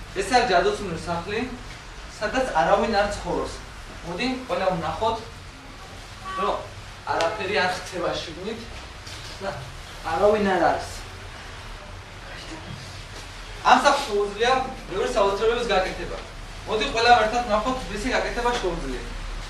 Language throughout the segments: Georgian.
ეს არის ჯადოსნური სახლი, სადაც არავინ არ ცხოვრობს. მოდი, ყველა ვნახოთ, რომ არაფერი არ ხდება შიგნით და არავინ არ არის. ამ სახლს შეუძლია ბევრი საოცრებების გაკეთება. მოდი, ყველა ერთად ვნახოთ, რისი გაკეთება შეუძლია.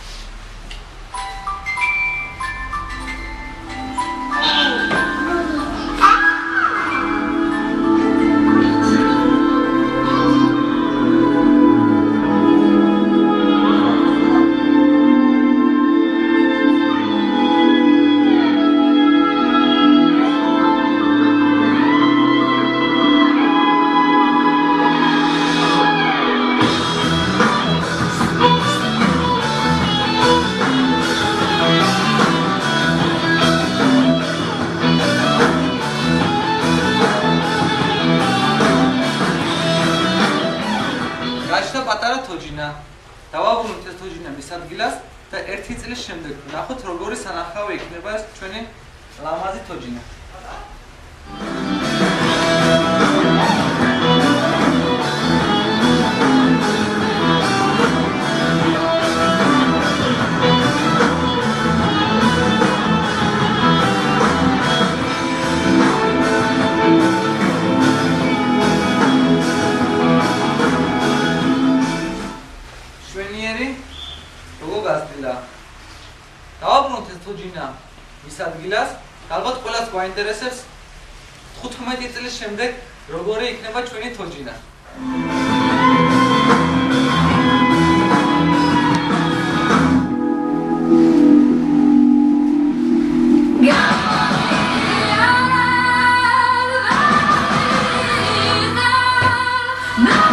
პატარა თოჯინა. დავაბრუნოთ ეს თოჯინა მის ადგილას და 1 წლის შემდეგ ნახოთ როგორი სანახავი იქნება ეს ჩვენი ლამაზი თოჯინა. დავაბრუნოთ ეს თოჯინა მის ადგილას, ალბათ ყველას გვაინტერესებს 15 წლის შემდეგ როგორი იქნება ჩვენი თოჯინა. No!